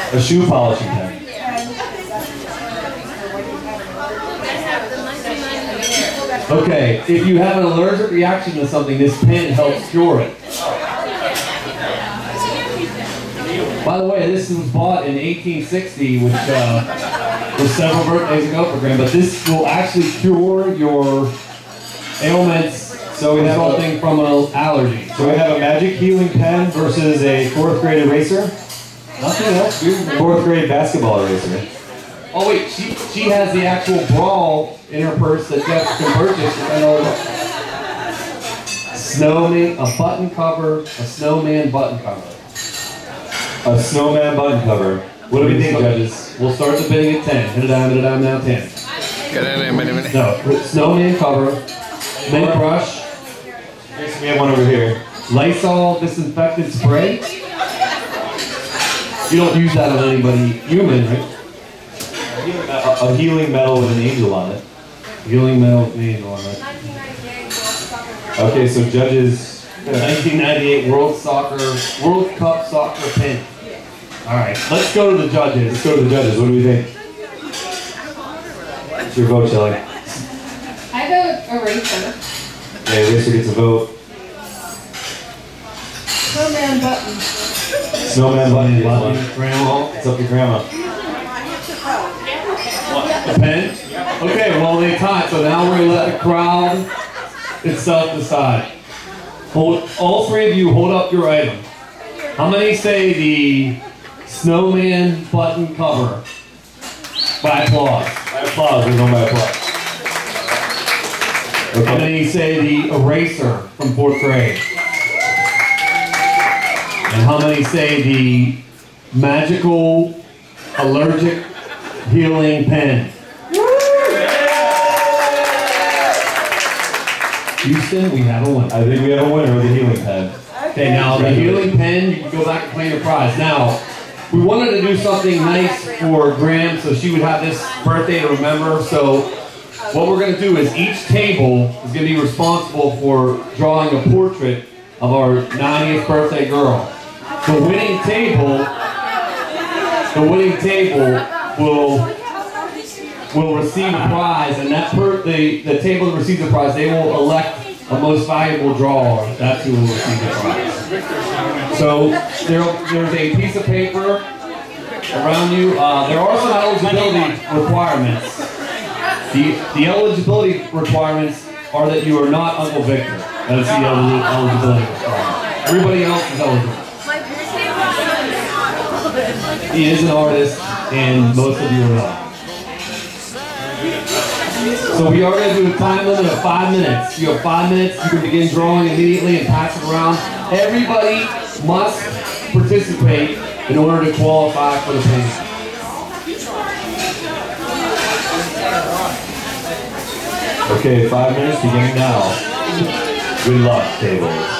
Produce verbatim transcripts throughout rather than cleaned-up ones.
A shoe polishing pen. Okay, if you have an allergic reaction to something, this pen helps cure it. By the way, this was bought in eighteen sixty, which uh, was several birthdays ago for Graham, but this will actually cure your ailments So we have resulting a, from an allergy. So we have a magic healing pen versus a fourth grade eraser. Nothing else. Fourth grade basketball eraser. Oh wait, she she has the actual ball in her purse that Jeff can purchase. I know. Snowman, a button cover, a snowman button cover. A snowman button cover. What do we think, judges? We'll start the bidding at ten. Hit it down, hit it down, now ten. No, snowman cover, mint brush. Here's, we have one over here. Lysol disinfectant spray. You don't use that on anybody human, right? A, a healing medal with an angel on it. Healing metal with an angel on it. Okay, so judges. nineteen ninety-eight World Soccer, World Cup soccer pin. All right, let's go to the judges. Let's go to the judges. What do we think? What's your vote, Shelley? I vote eraser. Okay, eraser gets a vote. Snowman button. Snowman button. Button. Grandma. It's up to grandma. The pen? Okay, well they tied, so now we're going to let the crowd itself decide. Hold, all three of you hold up your item. How many say the snowman button cover? By applause. By applause, we're going by applause. Okay. How many say the eraser from fourth grade? And how many say the magical allergic healing pen? Houston, we have a winner. I think we have a winner with the healing pen. Okay, now the healing pen, you can go back and claim your prize. Now, we wanted to do something nice for Graham so she would have this birthday to remember. So what we're going to do is each table is going to be responsible for drawing a portrait of our ninetieth birthday girl. The winning table, the winning table will will receive a prize, and that per, the, the table that receives the prize, they will elect a most valuable drawer. That's who will receive the prize. So there, there's a piece of paper around you. Uh, there are some eligibility requirements. The, the eligibility requirements are that you are not Uncle Victor. That's the eligibility requirement. Everybody else is eligible. He is an artist, and most of you are not. So we are going to do a time limit of five minutes. You have five minutes. You can begin drawing immediately and pass it around. Everybody must participate in order to qualify for the painting. Okay, five minutes beginning now. Good luck, tables.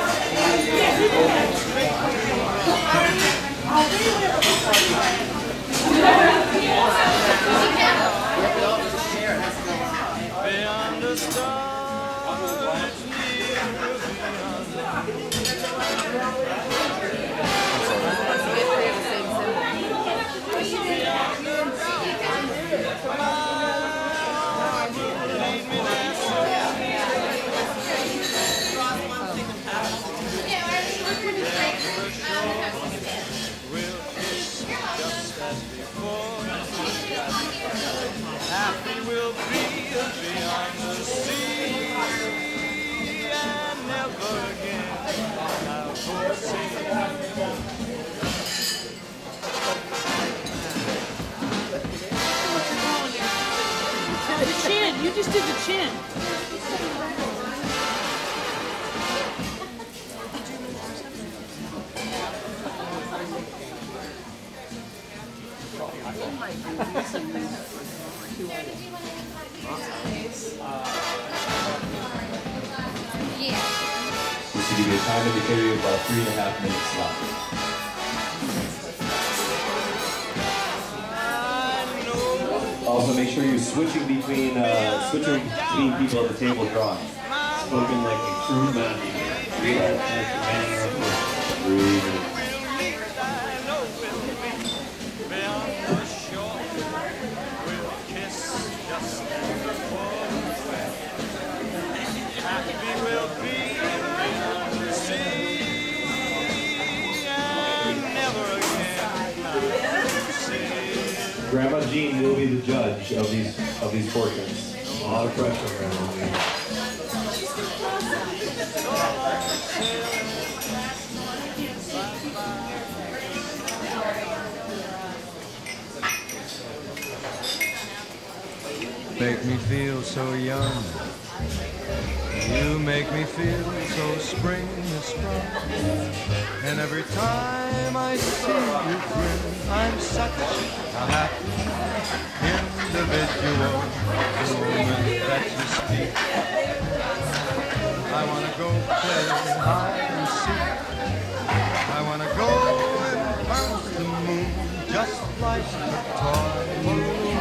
The chin, you just did the chin. This should give you a time indicator of about three and a half minutes left. Also, make sure you're switching between uh, switching between people at the table drawing. Spoken like a true man. Three minutes. Grandma Jean will be the judge of these of these portraits. A lot of pressure, Grandma Jean. Make me feel so young. You make me feel so spring is sprung. And every time I see you grin, I'm such a happy individual. The moment that you speak, I wanna go play hide and seek. I wanna go and bounce the moon just like a toy balloon.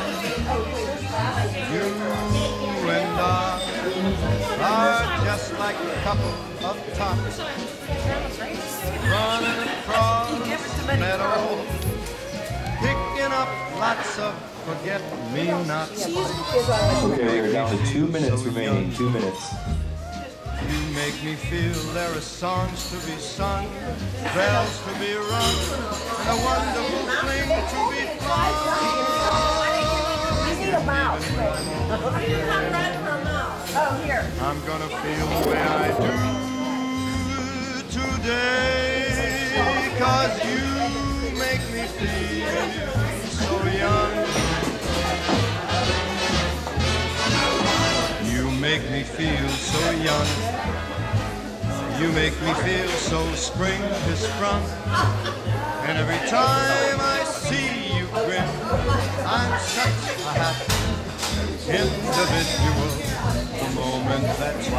You and I are just like a couple of tots running across the meadow, picking up lots of forget-me-nots. Okay, we're down to two minutes remaining. Two minutes. You make me feel there are songs to be sung, bells to be rung, and a wonderful fling to be flung. Oh, here. I'm gonna feel the way I do today, 'cause you make me feel so young. You make me feel so young. You make me feel so spring is sprung. And every time I see you grin, I'm such a happy individual. The moment that you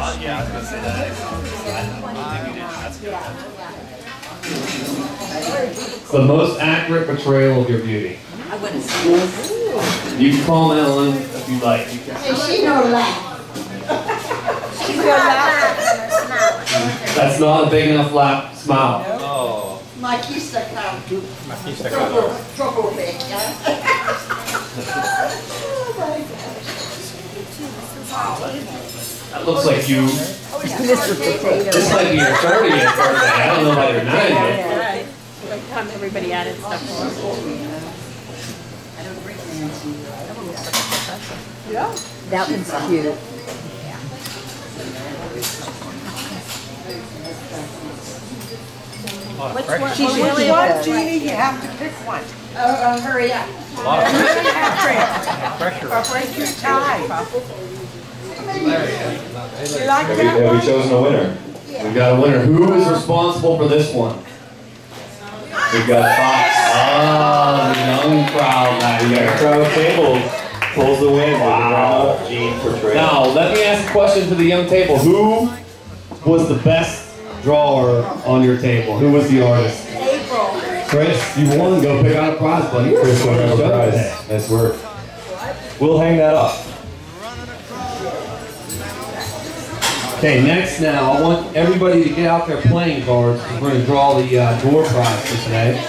It's the most accurate portrayal of your beauty. I wouldn't say this. You can call Ellen if you like. You can. And she no laugh. She will laugh. That's not a big enough laugh smile. Oh. Makista come. Makista come. Trouble big, yeah. That looks like you. Mister Potato. This might be your thirtieth birthday. I don't know about your ninetieth. Right. Like time everybody added stuff for us. Yeah. That one's cute. Which one? She's Which really one? good. Jeannie, you have to pick one. Oh, uh, hurry up. A lot of Pressure. Or break your tie. You like Have we, that have we one? chosen a winner? We've got a winner. Who is responsible for this one? We've got Fox. Oh, the young crowd back We got a here. crowd table pulls the win with the Grandma Jean portrait. Now, let me ask a question to the young table. Who was the best drawer on your table? Who was the artist? April. Chris, you won. Go pick out a prize, buddy. Chris won our prize. Nice work. We'll hang that up. Okay, next now, I want everybody to get out their playing cards because we're going to draw the uh, door prize for today.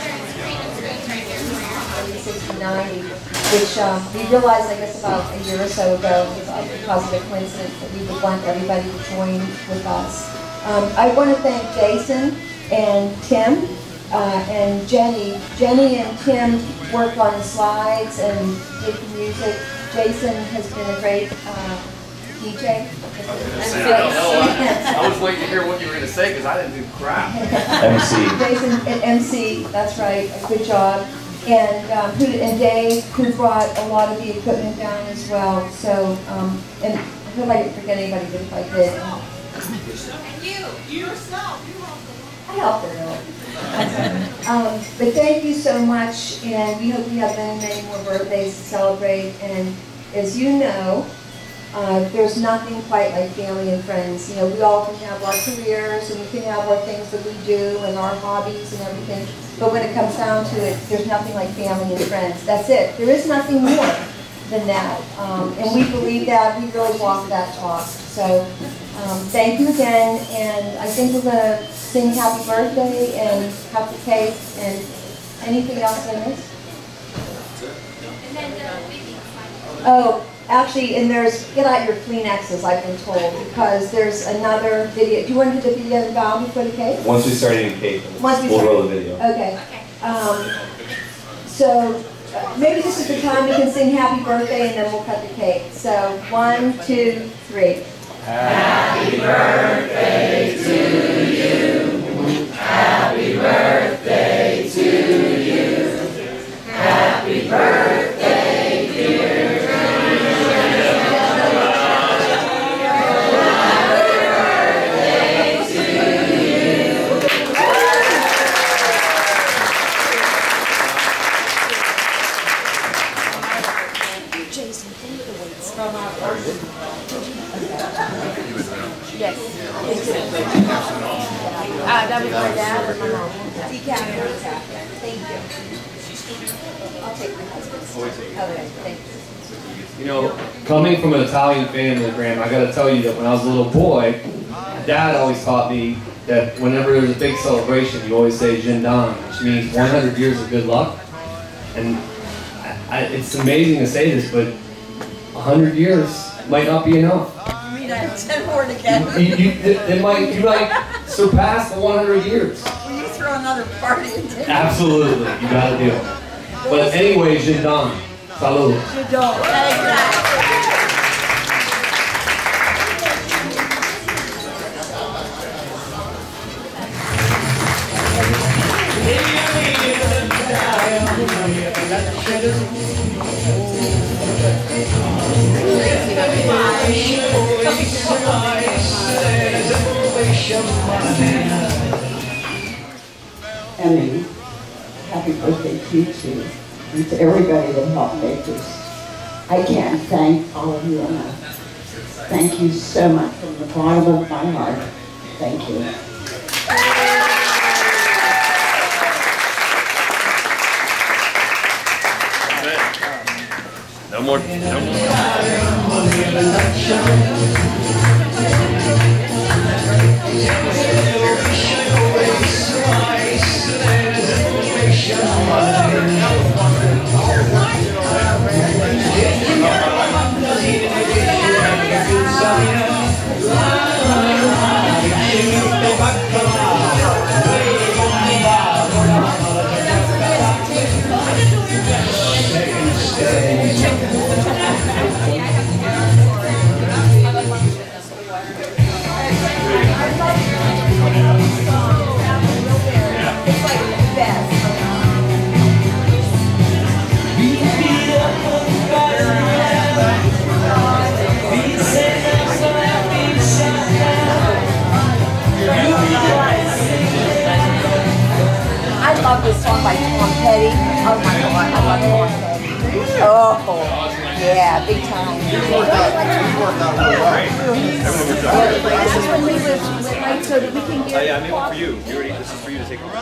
ninety, which um, we realized, I guess, about a year or so ago, because of a coincidence, that we would want everybody to join with us. Um, I want to thank Jason and Tim uh, and Jenny. Jenny and Tim worked on the slides and did the music. Jason has been a great uh, D J. I was waiting to hear what you were going to say because I didn't do crap. M C. Jason and M C, that's right, good job. And um, who, and Dave, who brought a lot of the equipment down as well. So, um, and I hope I didn't forget anybody, but if I did. And you, you yourself, you I helped her though. um, but thank you so much, and we hope we have many, many more birthdays to celebrate. And as you know, uh, there's nothing quite like family and friends. You know, we all can have our careers, and we can have our things that we do, and our hobbies and everything. But when it comes down to it, there's nothing like family and friends. That's it. There is nothing more than that. Um, and we believe that. We really walk that talk. So um, thank you again. And I think we're going to sing happy birthday and cut the cake and anything else I missed? Oh, actually, and there's, get out your Kleenexes, I've been told, because there's another video. Do you want to do the video now before the cake? Once we start eating cake, Once we we'll start- roll the video. Okay. Um, so maybe this is the time we can sing happy birthday and then we'll cut the cake. So, one, two, three. Happy birthday to you. Happy birthday to you. Happy birthday, dear Yes. Uh, that was my dad and my mom. Thank you. I'll take my husband's. Okay, thank you. You know, coming from an Italian family, Graham, I got to tell you that when I was a little boy, Dad always taught me that whenever there's a big celebration, you always say Gendan, which means one hundred years of good luck. And I, I, it's amazing to say this, but one hundred years might not be enough. You mean I have ten more to get? You, you, it, it might, you might surpass the one hundred years. Will you throw another party and take Absolutely, you got to do it. But anyway, Gendan. Salud. You don't. Exactly. Emmy, happy birthday to you too, and to everybody that helped make this. I can't thank all of you enough. Thank you so much from the bottom of my heart. Thank you. No more, no more. I love this song by Tom Petty. Oh my God, I love Tom Petty. Oh, yeah, big time. You worked out, you worked out really well. This is when we were like, so that we can get. Oh yeah, I made one for you. You already, this is for you to take home.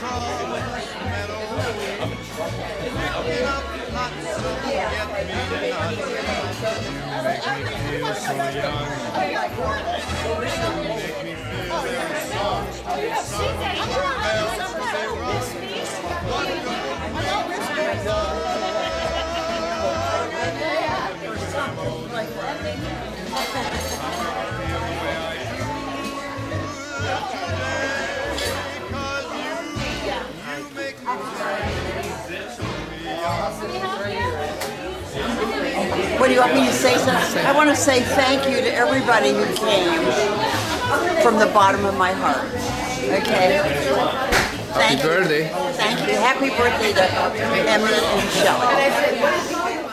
What do you want me to say? I want to say thank you to everybody who came from the bottom of my heart. Okay? Thank Happy birthday. Thank you. Happy birthday to Emily and Shelley.